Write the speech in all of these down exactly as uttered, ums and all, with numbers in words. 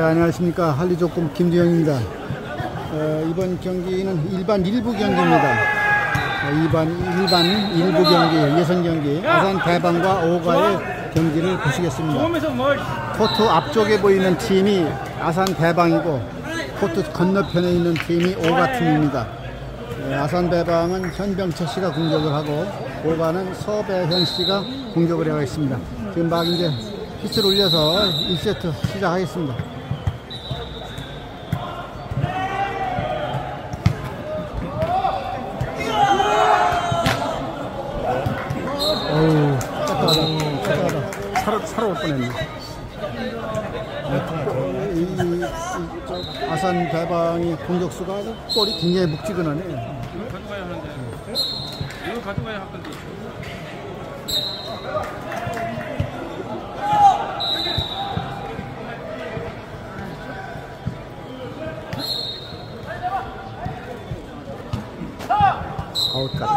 안녕하십니까. 한리조금 김두영입니다. 어, 이번 경기는 일반 일부 경기입니다. 어, 일반, 일반 일부 경기, 예선 경기, 아산 대방과 오가의 경기를 보시겠습니다. 코트 앞쪽에 보이는 팀이 아산 대방이고 코트 건너편에 있는 팀이 오가 팀입니다. 예, 아산 대방은 현병철 씨가 공격을 하고 오가는 서배현 씨가 공격을 하고 있습니다. 지금 막 이제 피스를 올려서 일 세트 시작하겠습니다. 어우, 딱딱하다. 딱딱하다. 살아, 살아올 뻔했네. 이, 이, 이, 저 아산 대방이 공격수가 볼이 굉장히 묵직하네. 이거 가져가야 하는데. 이거 가져가야 할 건데. 아웃까지.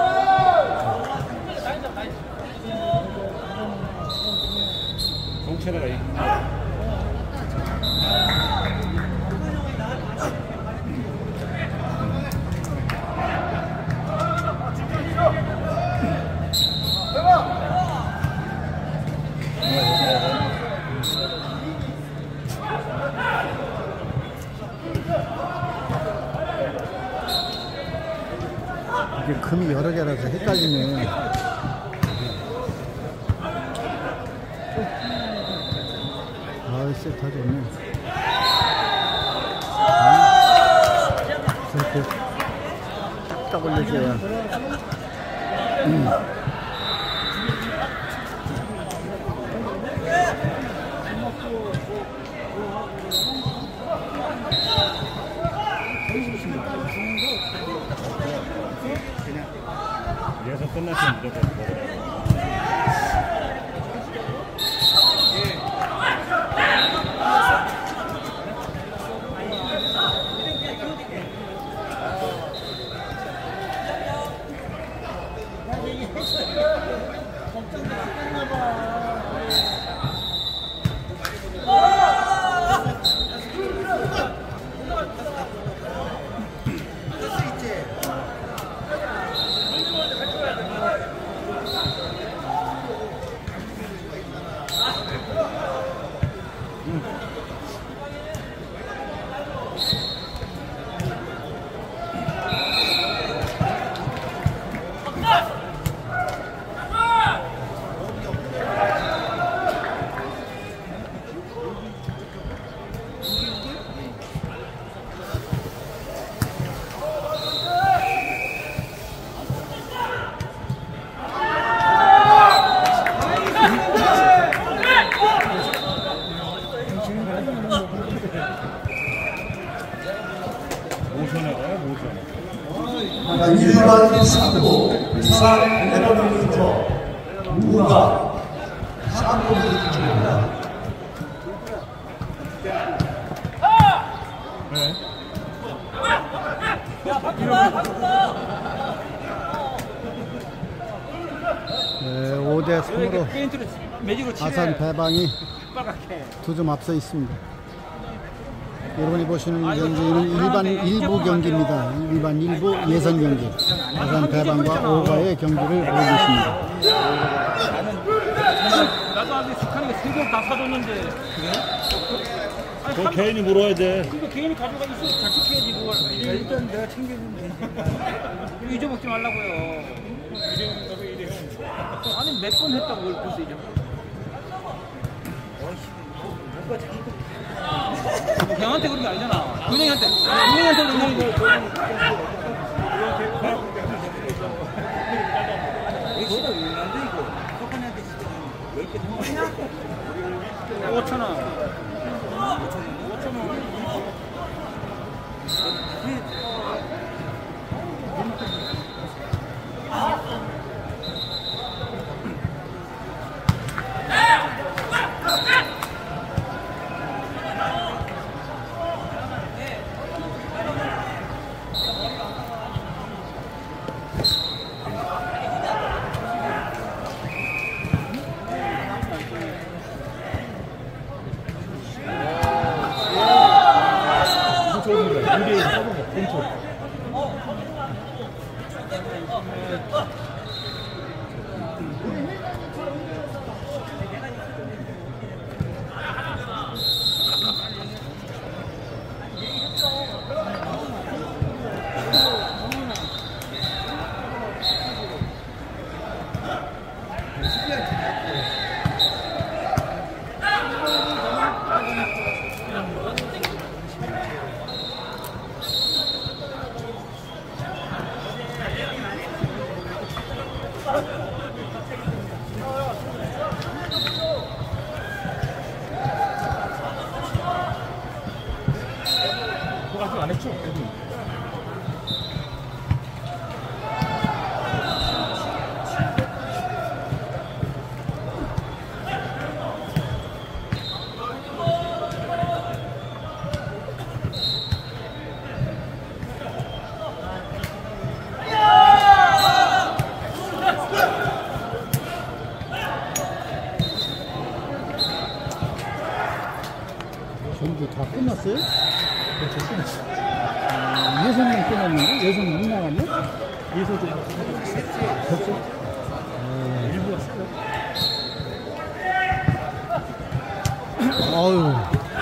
공채라가 이. 이게 금이 여러 개라서 헷갈리네. 아, 세트 좋네. 세트 딱 올려줘야. 음. 그래서 끝났으면 무조건 먹으라고. 일반 삼구 부산 레버리터 우가 삼구 기준입니다. 네, 오 대 삼으로 아산 대방이 두 점 앞서 있습니다. 여러분이 보시는 경기는 일반 일부 경기입니다. 일반 일부 예선 경기. 아산 대방과 오가의 경기를 보고 계십니다. 나도 아직 스카니가 세 개 다 사줬는데. 그래? 그거 개인이 물어야 돼. 그러니까 개인이 가져가 있어. 잘 지켜야지 그걸. 일단 내가 챙겨주면 되지. 잊어먹지 말라고요. 잊어먹는다고 이래요. 아니 몇 번 했다고 그걸 벌써 잊어먹어. 형한테 그런 게 아니잖아. 근영이한테. 근영이한테 그런 거. 이거 싫어. 안 돼, 이거. 석환이한테 진짜 열 개 더 오천 원. 오천 원. 유리에 써본 거 벤처. 그거 아직 안 했죠? 전부 다 끝났어요? 아, 예선만 끝났는데? 예선 못 나갔네? 예서도 벌써? 일부가 써요. 아유.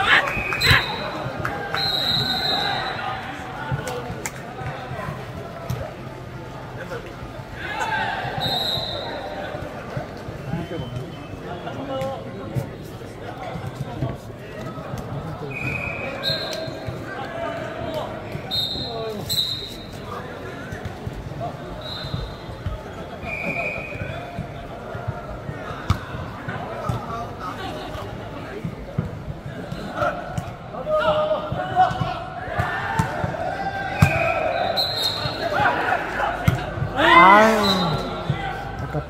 아유, 아깝다.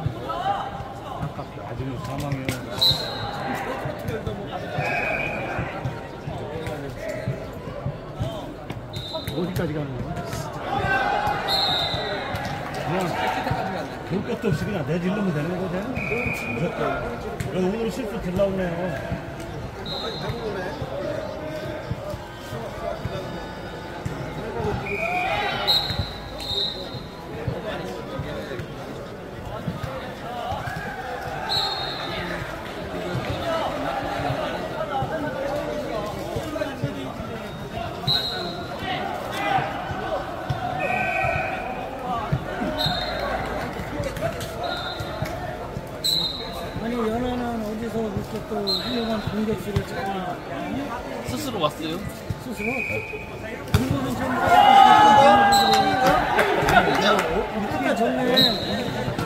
아깝다. 아직은 사망이에요. 어디까지 가는 거야? 그냥 볼 것도 없이 그냥 내질르면 되는 거지. 무조건. 여기 오늘 실수 들 나오네요. 아니 연하는 어디서 그렇게 또 훌륭한 공격수를 찾아 스스로 왔어요. 스스로? 그리고는 좀 우리가 전에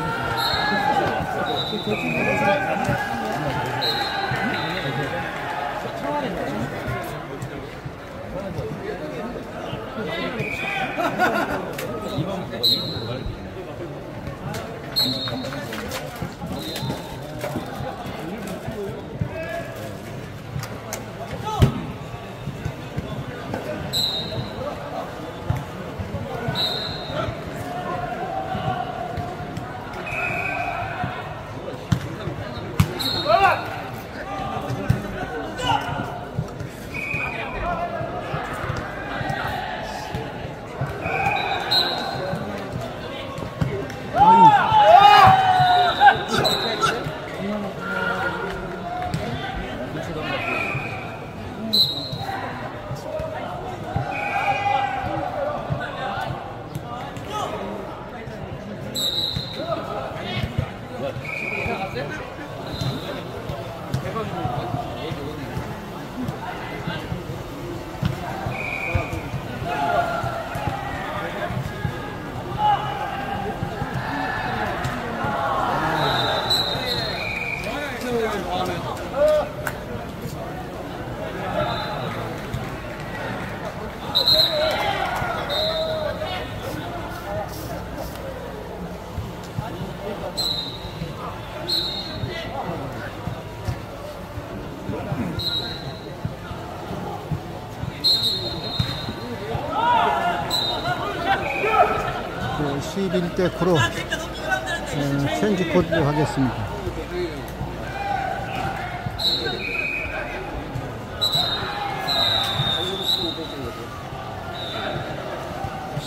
십일 대 구로 어, 체인지 코드로 하겠습니다.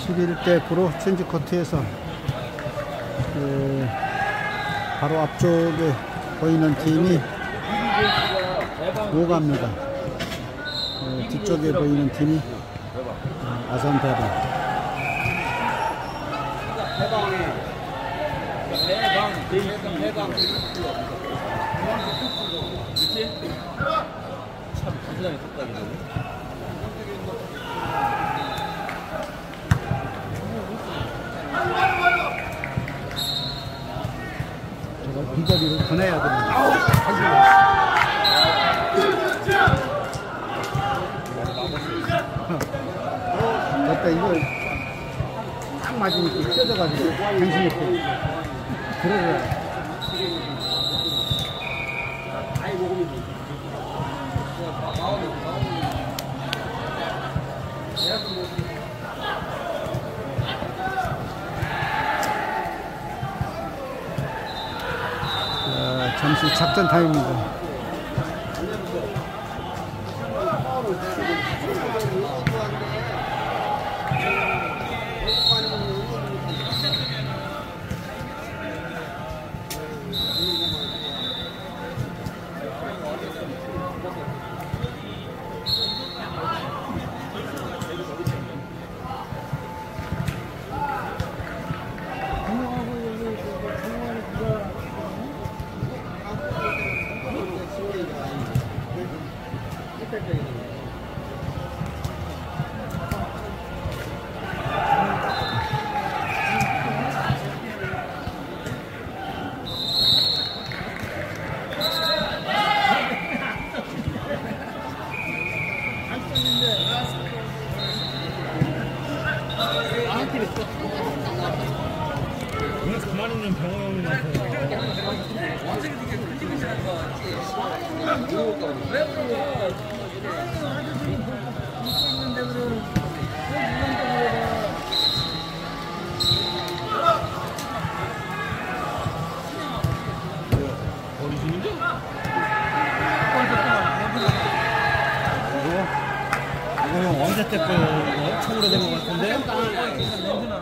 십일 대 구로 체인지 코트에서 그 바로 앞쪽에 보이는 팀이 오가입니다. 어, 뒤쪽에 보이는 팀이 어, 아산 대방. 참 부산이 똑딱이네. 저거 비거리를 보내야 됩니다. 됐다. 이거 딱 맞으니까 쪄져가지고 정신이 없어. 그러더라. 자, 잠시 작전 타임입니다. 그만 있는 병호 형님한테 어디신데? 이거 형 언제 때 거예요? 엄청 오래된 것 같은데?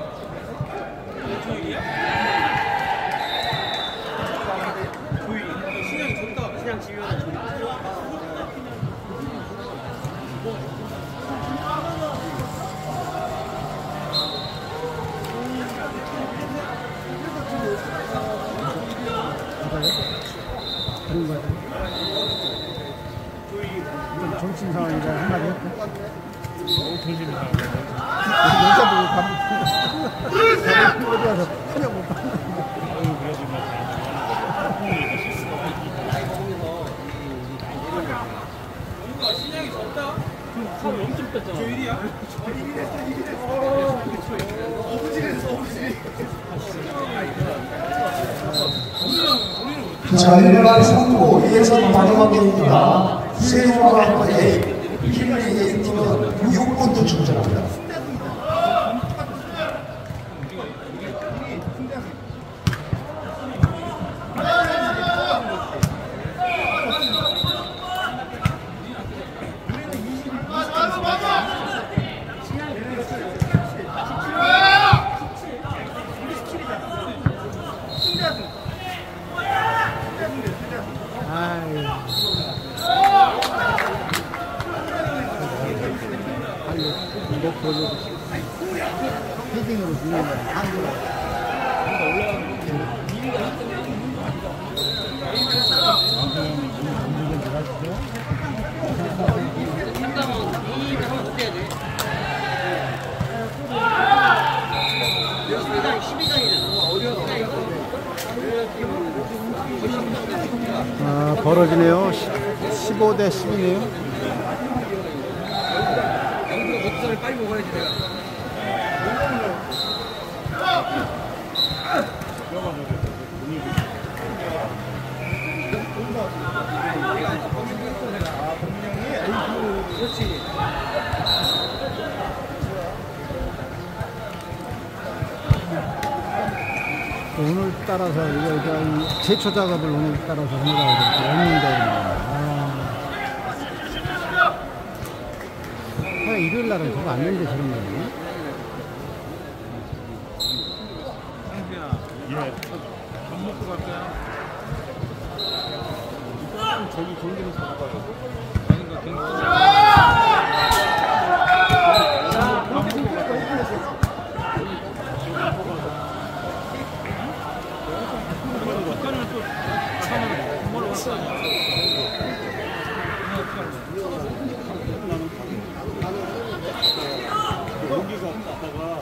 그런 거야. 좀 정신 상황이라 한마디 했고. 너무 정신이 나가네. 여자도 밥 어디 와서 그냥 못 봐. 엄청 뺐잖아. 저 일이야? 자, 일 반 삼 구 예선 마지막 경기입니다. 세종과 A, 킬리 A팀은 육 분도 출전합니다. 아유. 목 보여주고 헤딩으로 주는 거야. 한국어. 아, 벌어지네요. 십오 대 십이네요. 먹살을 빨리 먹어야지 내가. 그렇지. 오늘 따라서 이거 저 제초 작업을 오늘 따라서 하느라고 이렇게 없는데 아, 일요일 날은 저거 안 되는데 저런 거니? 밥 먹고 갈까요? 일단 저기 경기는 잡아봐요. 아니 그 경기. 여기가 아빠가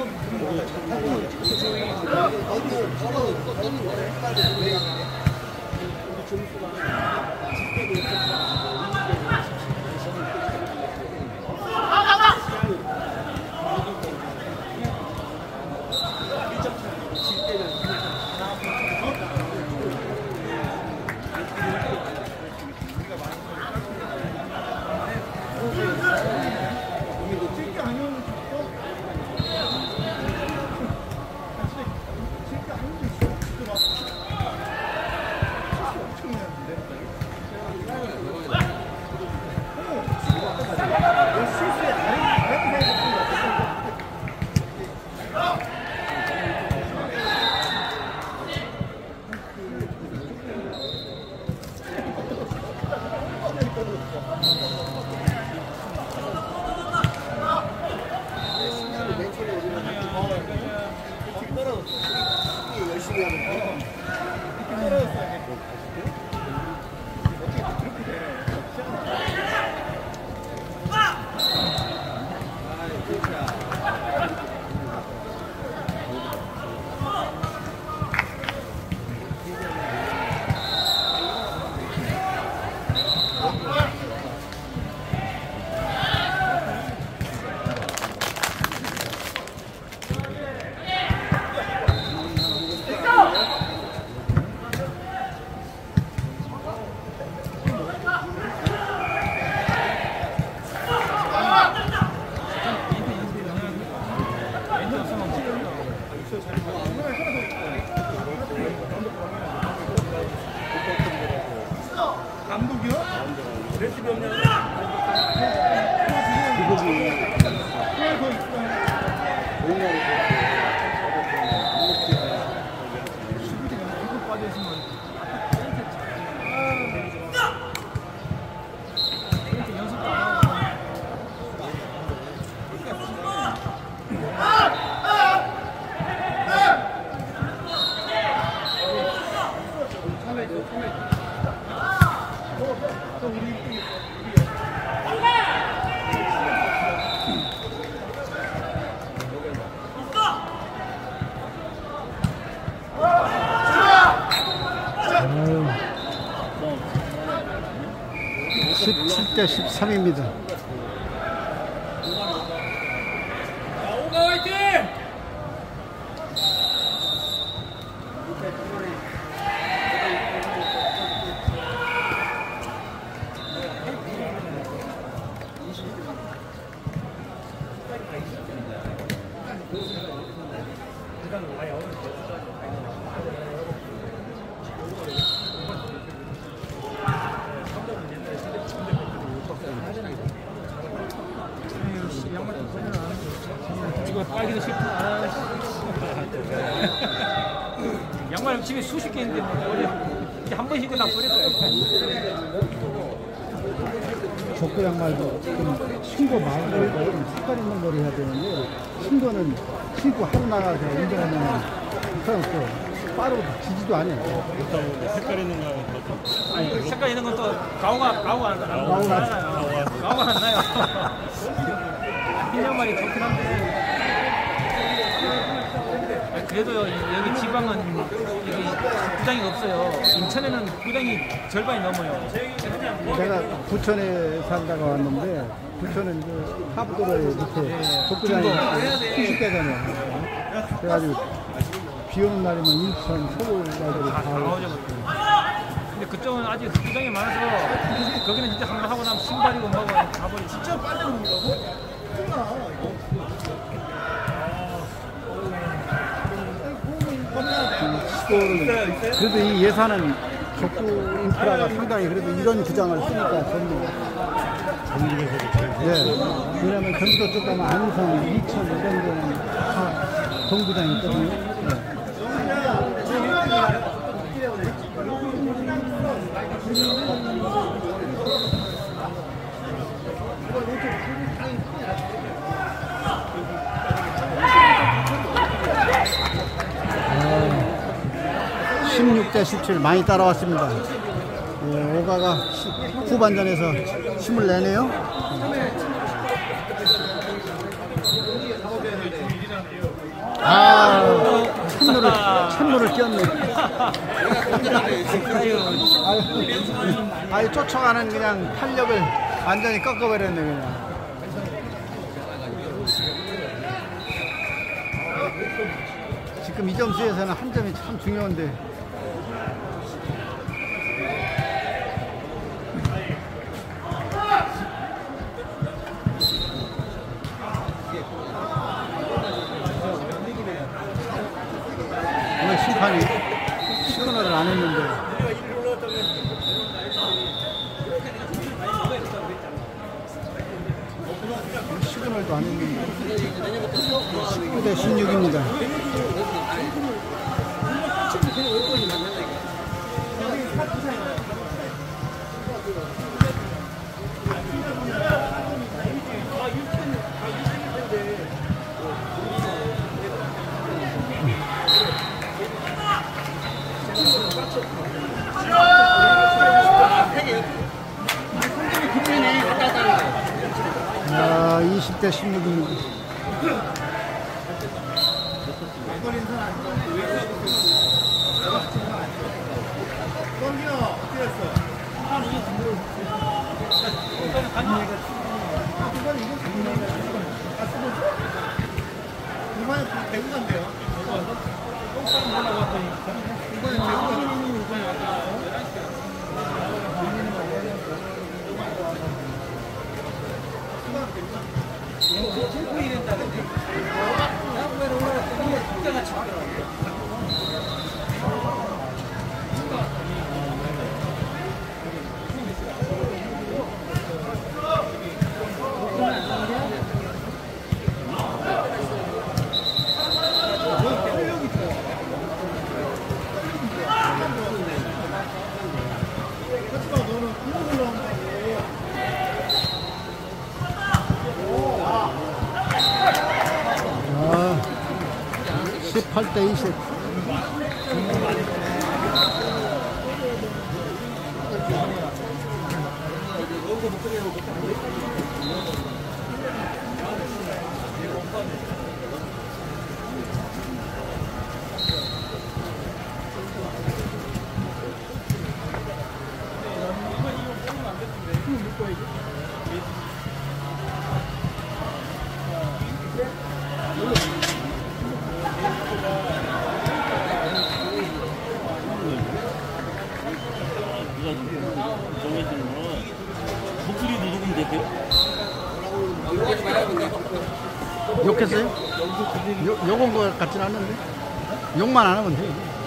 십칠 대 십삼입니다. 오가 화이팅! 이거 빨기도 싫다. 양말 집에 수십 개 있는데 이제 한 번씩 다 버릴 거야. 족구 양말도 좀 신고 말고 좀 색깔 있는 걸 해야 되는데, 신고는 신고 하루 나가서 운동하면 그냥 또 빠르고 지지도 않아요. 색깔 있는 거 아니 색깔 있는 건 또 가오가 가오가 안 나요. 가오가 안 나요. 흰 양말이 좋긴 한데. 그래도 여기 지방은 여기 구장이 없어요. 인천에는 구장이 절반이 넘어요. 제가 부천에 살다가 왔는데, 부천은 그 하부도로에 밑에 족구장이 수십 개잖아요. 그래가지고 비 오는 날이면 인천, 서울 날들이 다 다 나오죠. 근데 그쪽은 아직 구장이 많아서 거기는 진짜 한번 하고 나면 신발이고 뭐고 가버리. 진짜 빨리 온다고? 그래도 이 예산은 족구 인프라가 상당히, 그래도 이런 구장을 쓰니까 좋네요. 네. 왜냐면 경기도 쪽 가면 안성, 이천 이런 데는 다 동구장이 있거든요. 네. 십육 대 십칠 많이 따라왔습니다. 예, 오가가 후반전에서 힘을 내네요. 아, 찬물을, 찬물을 끼얹네. 아유, 아유, 쫓아가는 그냥 탄력을 완전히 꺾어버렸네, 그냥. 지금 이 점수에서는 한 점이 참 중요한데. 오늘 심판이 시그널을 안 했는데. 시그널도 안 했는데. 십구 대 십육입니다. 아, 이십 대 십육입니다. 십팔 대 이십. 욕했어요? 욕, 욕은 것 같진 않는데 욕만 안 하면 돼.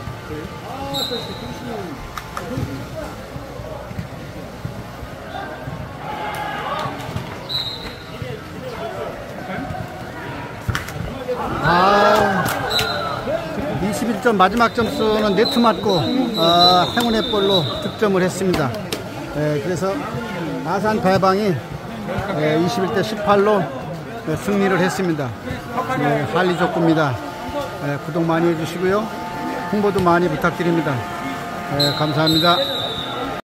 아, 이십일 점 마지막 점수는 네트 맞고 아, 행운의 볼로 득점을 했습니다. 예, 그래서 아산 대방이 예, 이십일 대 십팔로 예, 승리를 했습니다. 예, 할리 족구입니다. 예, 구독 많이 해주시고요. 홍보도 많이 부탁드립니다. 예, 감사합니다.